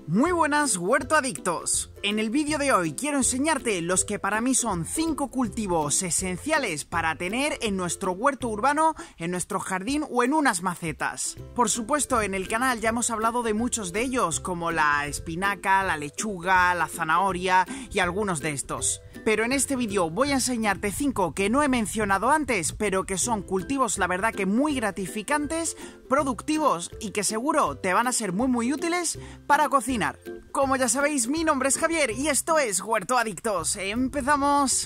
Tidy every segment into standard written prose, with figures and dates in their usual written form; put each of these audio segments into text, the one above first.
Muy buenas huerto adictos. En el vídeo de hoy quiero enseñarte los que para mí son 5 cultivos esenciales para tener en nuestro huerto urbano, en nuestro jardín o en unas macetas. Por supuesto, en el canal ya hemos hablado de muchos de ellos, como la espinaca, la lechuga, la zanahoria y algunos de estos. Pero en este vídeo voy a enseñarte 5 que no he mencionado antes, pero que son cultivos la verdad que muy gratificantes, productivos y que seguro te van a ser muy útiles para cocinar. Como ya sabéis, mi nombre es Javier y esto es Huerto Adictos. ¡Empezamos!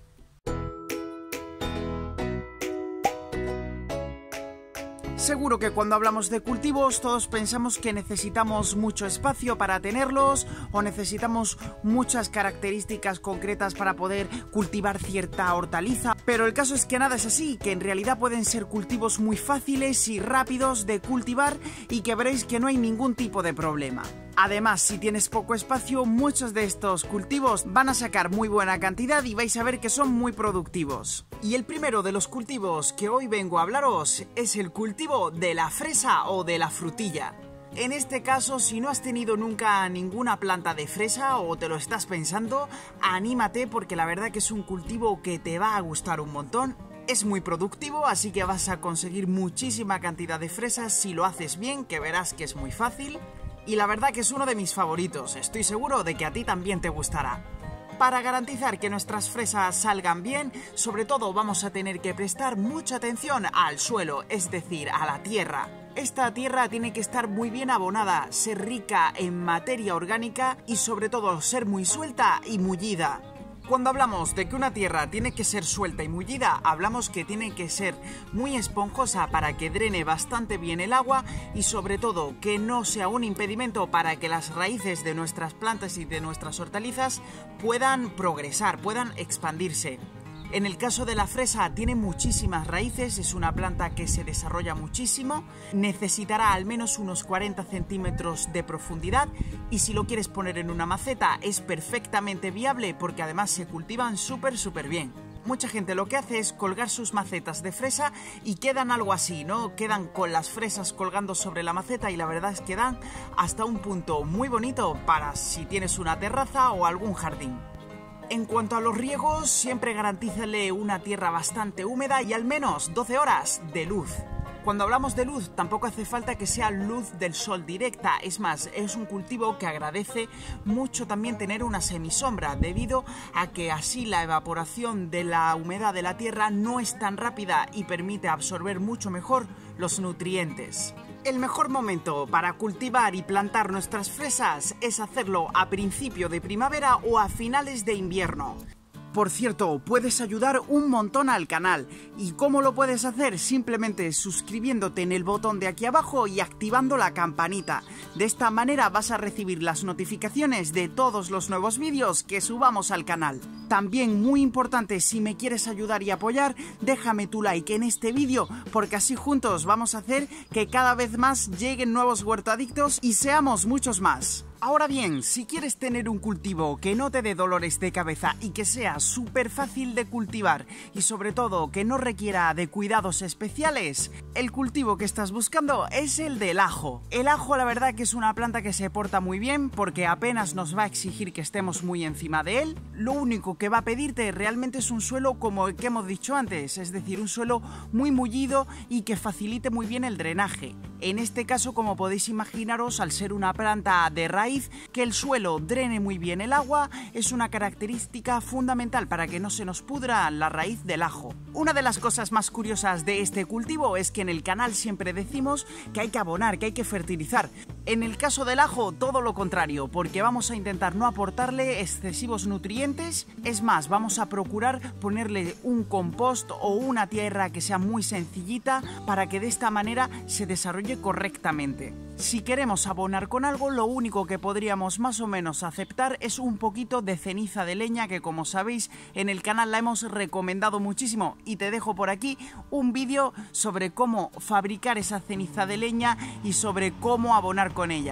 Seguro que cuando hablamos de cultivos todos pensamos que necesitamos mucho espacio para tenerlos o necesitamos muchas características concretas para poder cultivar cierta hortaliza, pero el caso es que nada es así, que en realidad pueden ser cultivos muy fáciles y rápidos de cultivar y que veréis que no hay ningún tipo de problema. Además, si tienes poco espacio, muchos de estos cultivos van a sacar muy buena cantidad y vais a ver que son muy productivos. Y el primero de los cultivos que hoy vengo a hablaros es el cultivo de la fresa o de la frutilla. En este caso, si no has tenido nunca ninguna planta de fresa o te lo estás pensando, anímate porque la verdad que es un cultivo que te va a gustar un montón. Es muy productivo, así que vas a conseguir muchísima cantidad de fresas si lo haces bien, que verás que es muy fácil. Y la verdad que es uno de mis favoritos, estoy seguro de que a ti también te gustará. Para garantizar que nuestras fresas salgan bien, sobre todo vamos a tener que prestar mucha atención al suelo, es decir, a la tierra. Esta tierra tiene que estar muy bien abonada, ser rica en materia orgánica y sobre todo ser muy suelta y mullida. Cuando hablamos de que una tierra tiene que ser suelta y mullida, hablamos que tiene que ser muy esponjosa para que drene bastante bien el agua y sobre todo que no sea un impedimento para que las raíces de nuestras plantas y de nuestras hortalizas puedan progresar, puedan expandirse. En el caso de la fresa tiene muchísimas raíces, es una planta que se desarrolla muchísimo, necesitará al menos unos 40 centímetros de profundidad y si lo quieres poner en una maceta es perfectamente viable porque además se cultivan súper bien. Mucha gente lo que hace es colgar sus macetas de fresa y quedan algo así, ¿no? Quedan con las fresas colgando sobre la maceta y la verdad es que dan hasta un punto muy bonito para si tienes una terraza o algún jardín. En cuanto a los riegos, siempre garantízale una tierra bastante húmeda y al menos 12 horas de luz. Cuando hablamos de luz, tampoco hace falta que sea luz del sol directa, es más, es un cultivo que agradece mucho también tener una semisombra, debido a que así la evaporación de la humedad de la tierra no es tan rápida y permite absorber mucho mejor los nutrientes. El mejor momento para cultivar y plantar nuestras fresas es hacerlo a principio de primavera o a finales de invierno. Por cierto, puedes ayudar un montón al canal. ¿Y cómo lo puedes hacer? Simplemente suscribiéndote en el botón de aquí abajo y activando la campanita. De esta manera vas a recibir las notificaciones de todos los nuevos vídeos que subamos al canal. También muy importante, si me quieres ayudar y apoyar, déjame tu like en este vídeo porque así juntos vamos a hacer que cada vez más lleguen nuevos huertoadictos y seamos muchos más. Ahora bien, si quieres tener un cultivo que no te dé dolores de cabeza y que sea súper fácil de cultivar y sobre todo que no requiera de cuidados especiales, el cultivo que estás buscando es el del ajo. El ajo la verdad que es una planta que se porta muy bien porque apenas nos va a exigir que estemos muy encima de él. Lo único que va a pedirte realmente es un suelo como el que hemos dicho antes, es decir, un suelo muy mullido y que facilite muy bien el drenaje. En este caso, como podéis imaginaros, al ser una planta de raíz, que el suelo drene muy bien el agua es una característica fundamental para que no se nos pudra la raíz del ajo. Una de las cosas más curiosas de este cultivo es que en el canal siempre decimos que hay que abonar, que hay que fertilizar. En el caso del ajo, todo lo contrario, porque vamos a intentar no aportarle excesivos nutrientes. Es más, vamos a procurar ponerle un compost o una tierra que sea muy sencillita para que de esta manera se desarrolle correctamente. Si queremos abonar con algo, lo único que podríamos más o menos aceptar es un poquito de ceniza de leña, que como sabéis en el canal la hemos recomendado muchísimo y te dejo por aquí un vídeo sobre cómo fabricar esa ceniza de leña y sobre cómo abonar con ella.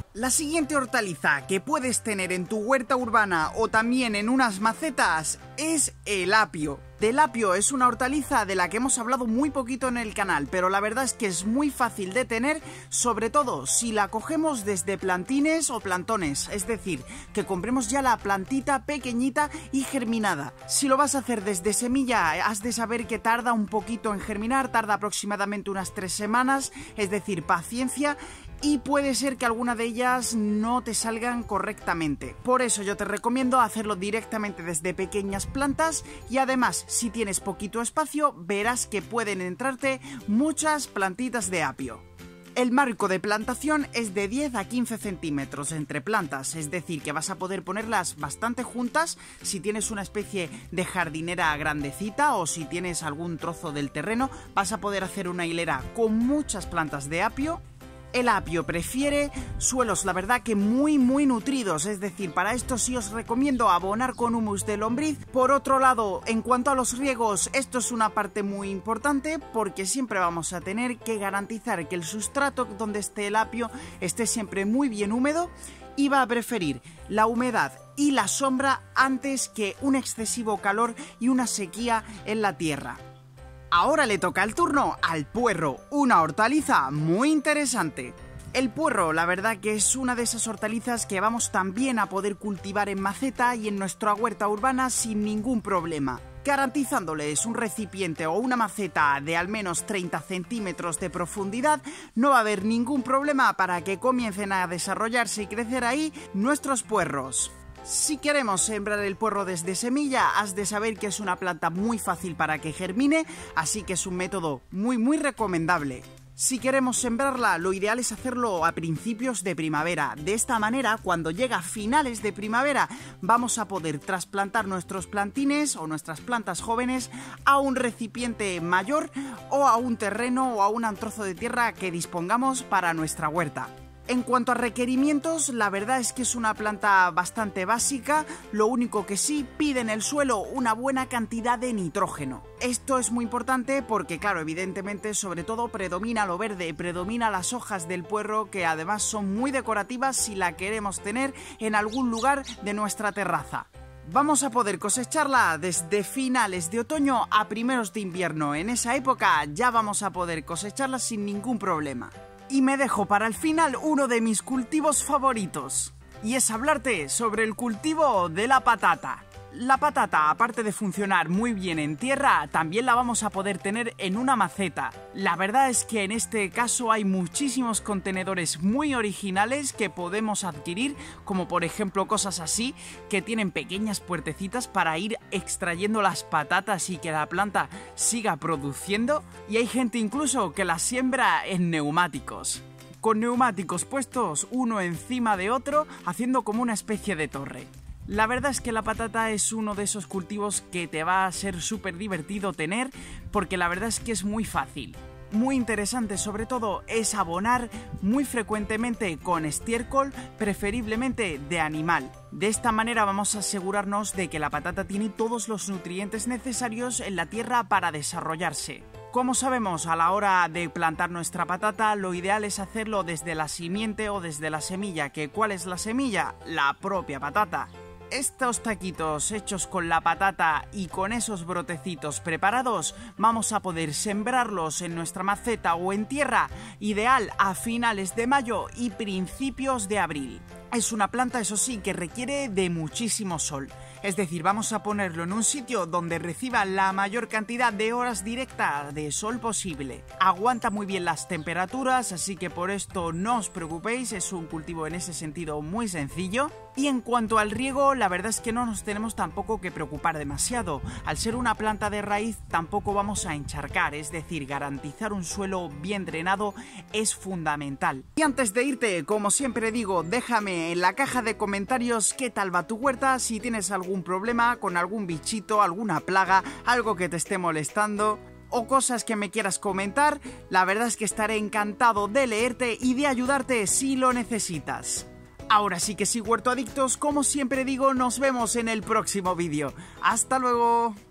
La siguiente hortaliza que puedes tener en tu huerta urbana o también en unas macetas es el apio. Del apio es una hortaliza de la que hemos hablado muy poquito en el canal, pero la verdad es que es muy fácil de tener, sobre todo si la cogemos desde plantines o plantones, es decir, que compremos ya la plantita pequeñita y germinada. Si lo vas a hacer desde semilla, has de saber que tarda un poquito en germinar, tarda aproximadamente unas 3 semanas, es decir, paciencia. Y puede ser que alguna de ellas no te salgan correctamente. Por eso yo te recomiendo hacerlo directamente desde pequeñas plantas y además, si tienes poquito espacio, verás que pueden entrarte muchas plantitas de apio. El marco de plantación es de 10 a 15 centímetros entre plantas, es decir, que vas a poder ponerlas bastante juntas si tienes una especie de jardinera grandecita o si tienes algún trozo del terreno, vas a poder hacer una hilera con muchas plantas de apio. El apio prefiere suelos, la verdad que muy nutridos, es decir, para esto sí os recomiendo abonar con humus de lombriz. Por otro lado, en cuanto a los riegos, esto es una parte muy importante porque siempre vamos a tener que garantizar que el sustrato donde esté el apio esté siempre muy bien húmedo y va a preferir la humedad y la sombra antes que un excesivo calor y una sequía en la tierra. Ahora le toca el turno al puerro, una hortaliza muy interesante. El puerro, la verdad que es una de esas hortalizas que vamos también a poder cultivar en maceta y en nuestra huerta urbana sin ningún problema, garantizándoles un recipiente o una maceta de al menos 30 centímetros de profundidad. No va a haber ningún problema para que comiencen a desarrollarse y crecer ahí nuestros puerros. Si queremos sembrar el puerro desde semilla, has de saber que es una planta muy fácil para que germine, así que es un método muy recomendable. Si queremos sembrarla, lo ideal es hacerlo a principios de primavera. De esta manera, cuando llega a finales de primavera, vamos a poder trasplantar nuestros plantines o nuestras plantas jóvenes a un recipiente mayor o a un terreno o a un trozo de tierra que dispongamos para nuestra huerta. En cuanto a requerimientos, la verdad es que es una planta bastante básica, lo único que sí pide en el suelo una buena cantidad de nitrógeno. Esto es muy importante porque, claro, evidentemente, sobre todo predomina lo verde, predomina las hojas del puerro que además son muy decorativas si la queremos tener en algún lugar de nuestra terraza. Vamos a poder cosecharla desde finales de otoño a primeros de invierno. En esa época ya vamos a poder cosecharla sin ningún problema. Y me dejo para el final uno de mis cultivos favoritos, y es hablarte sobre el cultivo de la patata. La patata, aparte de funcionar muy bien en tierra, también la vamos a poder tener en una maceta. La verdad es que en este caso hay muchísimos contenedores muy originales que podemos adquirir, como por ejemplo cosas así, que tienen pequeñas puertecitas para ir extrayendo las patatas y que la planta siga produciendo. Y hay gente incluso que las siembra en neumáticos, con neumáticos puestos uno encima de otro, haciendo como una especie de torre. La verdad es que la patata es uno de esos cultivos que te va a ser súper divertido tener, porque la verdad es que es muy fácil. Muy interesante, sobre todo, es abonar muy frecuentemente con estiércol, preferiblemente de animal. De esta manera vamos a asegurarnos de que la patata tiene todos los nutrientes necesarios en la tierra para desarrollarse. Como sabemos, a la hora de plantar nuestra patata, lo ideal es hacerlo desde la simiente o desde la semilla. ¿Cuál es la semilla? La propia patata. Estos taquitos hechos con la patata y con esos brotecitos preparados, vamos a poder sembrarlos en nuestra maceta o en tierra, ideal a finales de mayo y principios de abril. Es una planta, eso sí, que requiere de muchísimo sol. Es decir, vamos a ponerlo en un sitio donde reciba la mayor cantidad de horas directas de sol posible. Aguanta muy bien las temperaturas, así que por esto no os preocupéis, es un cultivo en ese sentido muy sencillo. Y en cuanto al riego, la verdad es que no nos tenemos tampoco que preocupar demasiado. Al ser una planta de raíz, tampoco vamos a encharcar, es decir, garantizar un suelo bien drenado es fundamental. Y antes de irte, como siempre digo, déjame en la caja de comentarios qué tal va tu huerta, si tienes algún problema con algún bichito, alguna plaga, algo que te esté molestando o cosas que me quieras comentar. La verdad es que estaré encantado de leerte y de ayudarte si lo necesitas. Ahora sí que sí, huerto adictos, como siempre digo, nos vemos en el próximo vídeo. ¡Hasta luego!